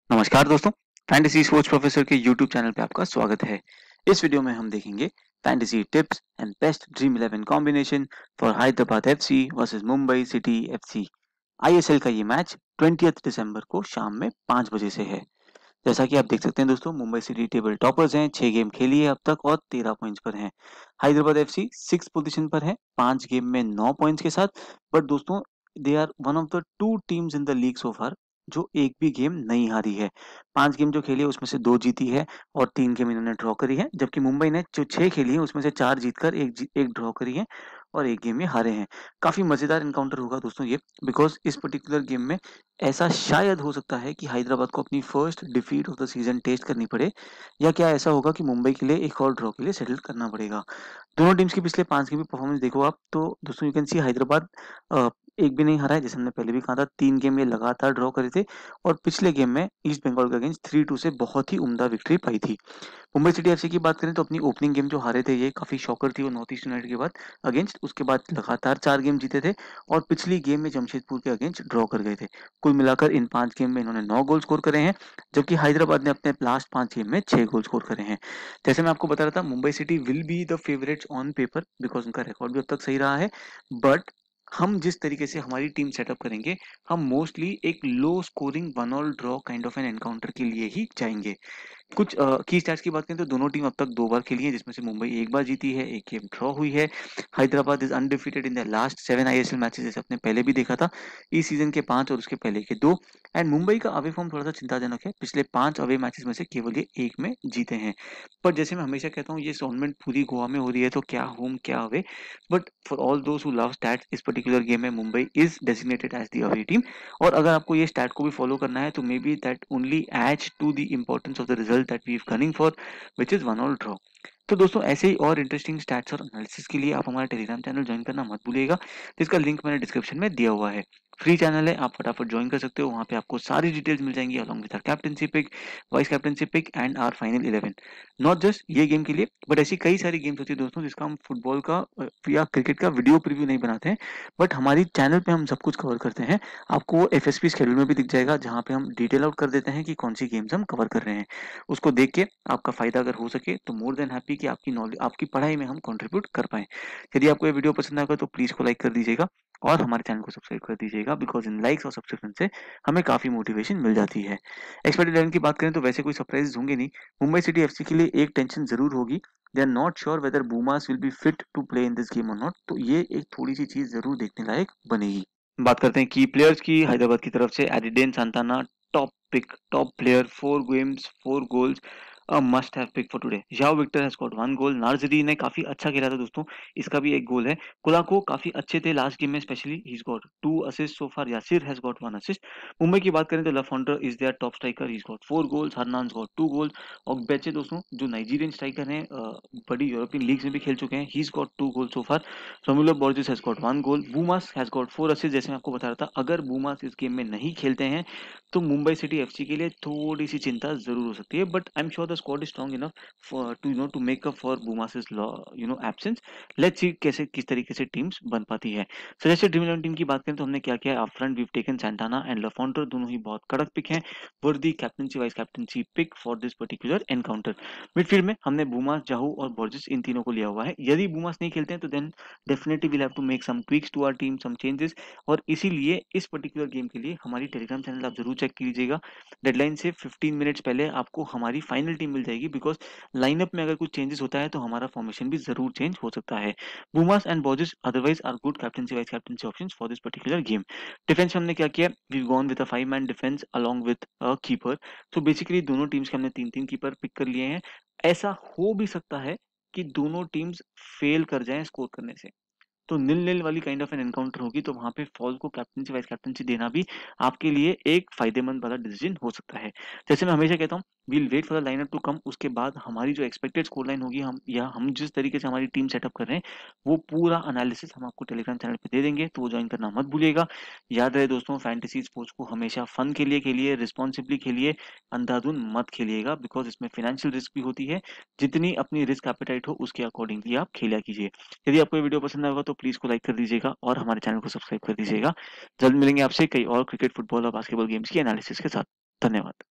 नमस्कार दोस्तों, fantasy sports professor के यूट्यूब चैनल पे आपका स्वागत है। इस वीडियो में हम देखेंगे fantasy tips and best dream 11 combination for Hyderabad FC versus Mumbai City FC. ISL का ये मैच 20 दिसंबर को शाम में 5 बजे से है। जैसा कि आप देख सकते हैं दोस्तों, मुंबई सिटी टेबल टॉपर्स हैं, 6 गेम खेली है अब तक और 13 पॉइंट्स पर हैं। हैदराबाद एफसी 6 पोजीशन पर है, 5 गेम में 9 पॉइंट्स के साथ। बट दोस्तों, they are one of the 2 teams in the league so far जो एक भी गेम नहीं हारी है। 5 गेम जो खेली है उसमें से 2 जीती है और 3 गेम इन्होंने ड्रॉ करी है, जबकि मुंबई ने जो 6 खेली है उसमें से 4 जीतकर 1 ड्रॉ करी है और 1 गेम में हारे हैं। काफ़ी मज़ेदार एनकाउंटर होगा दोस्तों ये, बिकॉज़ इस पर्टिकुलर गेम में ऐसा शायद हो सकता है कि हैदराबाद को अपनी first defeat of the season taste करनी पड़े, या क्या ऐसा होगा कि मुंबई के लिए एक और ड्रॉ के लिए सेटल करना पड़ेगा। दोनों टीम्स की पिछले 5 गेम की परफॉर्मेंस देखो आप, तो दोस्तों you can see Hyderabad uh, एक भी नहीं हारा है, जैसे हमने पहले भी कहा था। 3 गेम ये लगातार ड्रॉ करे थे और पिछले गेम में ईस्ट बंगाल के अगेंस्ट 3-2 से बहुत ही उम्दा विक्ट्री पाई थी। मुंबई सिटी एफसी की बात करें तो अपनी ओपनिंग गेम जो हारे थे ये काफ़ी शॉकर थी वो नॉर्थ ईस्ट यूनाइटेड के बाद अगेंस्ट। उसके बाद लगातार 4 गेम जीते थे और पिछली गेम में जमशेदपुर के अगेंस्ट ड्रॉ कर गए थे। कुल मिलाकर इन 5 गेम में इन्होंने 9 गोल स्कोर करे हैं, जबकि हैदराबाद ने अपने लास्ट 5 गेम में 6 गोल स्कोर करे हैं। जैसे मैं आपको बता रहा था, Mumbai City will be the favourites on paper because उनका रिकॉर्ड भी अब तक सही रहा है। बट हम जिस तरीके से हमारी टीम सेटअप करेंगे, हम मोस्टली एक low scoring 1 all draw kind of an encounter के लिए ही जाएँगे। कुछ की स्टैट्स की बात करें तो दोनों टीम अब तक 2 बार खेली है, जिसमें से मुंबई 1 बार जीती है, 1 गेम ड्रॉ हुई है। Hyderabad is undefeated in the last 7 ISL matches, जैसे आपने पहले भी देखा था। इस सीजन के 5 और उसके पहले के 2। एंड मुंबई का अवे फॉर्म थोड़ा-सा चिंताजनक है। पिछले 5 अवे मैचेस में से केवल ये 1 में जीते हैं। पर जैसे मैं हमेशा कहता हूँ, ये टूर्नामेंट पूरी गोवा में हो रही है, तो क्या होम क्या away. But for all those who love stats, इस पर्टिकुलर गेम में Mumbai is designated as the away team. और अगर आपको ये स्टैट को भी फॉलो करना है तो maybe that only adds to the importance of the result that we are gunning for, which is 1 all draw. तो दोस्तों, ऐसे ही और इंटरेस्टिंग स्टैट्स और एनालिसिस के लिए आप हमारा टेलीग्राम चैनल ज्वाइन करना मत भूलिएगा, जिसका लिंक मैंने डिस्क्रिप्शन में दिया हुआ है। फ्री चैनल है, आप फटाफट ज्वाइन कर सकते हो। वहाँ पे आपको सारी डिटेल्स मिल जाएंगी along with our captaincy pick, vice captaincy pick and our final 11। Not just ये गेम के लिए, बट ऐसी कई सारी गेम्स होती है दोस्तों जिसका हम फुटबॉल का या क्रिकेट का वीडियो प्रीव्यू नहीं बनाते हैं, बट हमारी चैनल पे हम सब कुछ कवर करते हैं। आपको वो एफएसपी शेड्यूल में भी दिख जाएगा, जहाँ पे हम डिटेल आउट कर देते हैं कि कौन सी गेम्स हम कवर कर रहे हैं। उसको देख के आपका फायदा अगर हो सके तो मोर देन हैप्पी कि आपकी नॉलेज, आपकी पढ़ाई में हम कंट्रीब्यूट कर पाएं। यदि आपको ये वीडियो पसंद आएगा तो प्लीज को लाइक कर दीजिएगा और हमारे चैनल को सब्सक्राइब कर दीजिएगा, बिकॉज इन लाइक्स और सब्सक्रिप्शन से हमें काफी मोटिवेशन मिल जाती है। एक्सपर्ट 11 की बात करें तो वैसे कोई सरप्राइज होंगे नहीं। मुंबई सिटी एफसी के लिए एक टेंशन जरूर होगी, they are not sure whether Boumous will be fit to play in this game or not. तो ये एक थोड़ी सी चीज जरूर देखने लायक बनेगी। बात करते हैं की प्लेयर्स की। हैदराबाद की तरफ से Aridane Santana, top pick, top player, 4 games 4 goals, a must have pick for today. Joao Victor has got 1 goal. Narzary ने काफी अच्छा खेला था दोस्तों, इसका भी 1 गोल है। कुलाको काफी अच्छे थे लास्ट गेम में, specially he is got 2 assist so far. Yasir has got 1 assist. Mumbai की बात करें तो Le Fondre is their top striker, he is got 4 goals. Hernan's got 2 goals. और बेचे दोस्तों जो नाइजीरियन स्ट्राइकर हैं, बड़ी यूरोपियन लीग्स में भी खेल चुके हैं, he is got 2 goals so far. Rowllin Borges has got 1 goal. Boumous has got 4 assist. जैसे मैं आपको बता रहा था, अगर बूमास इस गेम में नहीं खेलते हैं तो मुंबई सिटी एफसी के लिए थोड़ी सी चिंता जरूर हो सकती है, but I am sure the squad is strong enough for to to make up for Boumous absence. Let's see कैसे किस तरीके से टीम्स बन पाती है। सजेस्टेड ड्रीम 11 टीम की बात करें तो हमने क्या किया है। Up front we taken Santana and Le Fondre, दोनों ही बहुत कड़क पिक हैं, worthy captaincy vice captaincy pick for this particular encounter. Midfield में हमने बूमास, जाहू और बोर्जेस, इन तीनों को लिया हुआ है। यदि बूमास नहीं खेलते हैं तो then definitely will have to make some tweaks to our team, some changes. और इसीलिए इस पर्टिकुलर गेम के लिए हमारी टेलीग्राम चैनल आप जरूर चेक कीजिएगा। डेडलाइन से 15 मिनट्स पहले आपको हमारी फाइनल टीम मिल जाएगी, बिकॉज लाइनअप में अगर कुछ चेंजेस होता है तो हमारा फॉर्मेशन भी जरूर चेंज हो सकता है। Boumous and Borges otherwise are good captaincy vice captaincy options for this particular game. Defence में हमने क्या किया, we gone with a 5 man defence along with a keeper. तो बेसिकली दोनों टीम्स के हमने 3-3 कीपर पिक कर लिए हैं। ऐसा हो भी सकता है कि दोनों टीम्स फेल कर जाएं स्कोर करने से, तो नील नील वाली काइंड ऑफ एन एनकाउंटर होगी, तो वहां पे फॉल को कैप्टनसी वाइस कैप्टनसी देना भी आपके लिए एक फायदेमंद वाला डिसीजन हो सकता है। जैसे मैं हमेशा कहता हूँ, we'll wait for the lineup to come, उसके बाद हमारी जो एक्सपेक्टेड स्कोर लाइन होगी, हम या हम जिस तरीके से हमारी टीम सेटअप कर रहे हैं वो पूरा एनालिसिस हम आपको टेलीग्राम चैनल पे दे देंगे, तो वो ज्वाइन करना मत भूलिएगा। याद रहे दोस्तों, फैंटेसी स्पोर्ट्स को हमेशा फन के लिए खेलिए, रिस्पॉन्सिबली खेलिए, अंधाधुन मत खेलिएगा, बिकॉज इसमें फाइनेंशियल रिस्क भी होती है। जितनी अपनी रिस्क एपेटाइट हो उसके अकॉर्डिंगली आप खेला कीजिए। यदि आपको ये वीडियो पसंद आएगा तो प्लीज को लाइक कर दीजिएगा और हमारे चैनल को सब्सक्राइब कर दीजिएगा। जल्द मिलेंगे आपसे कई और क्रिकेट, फुटबॉल और बास्केटबॉल गेम्स की एनालिसिस के साथ। धन्यवाद।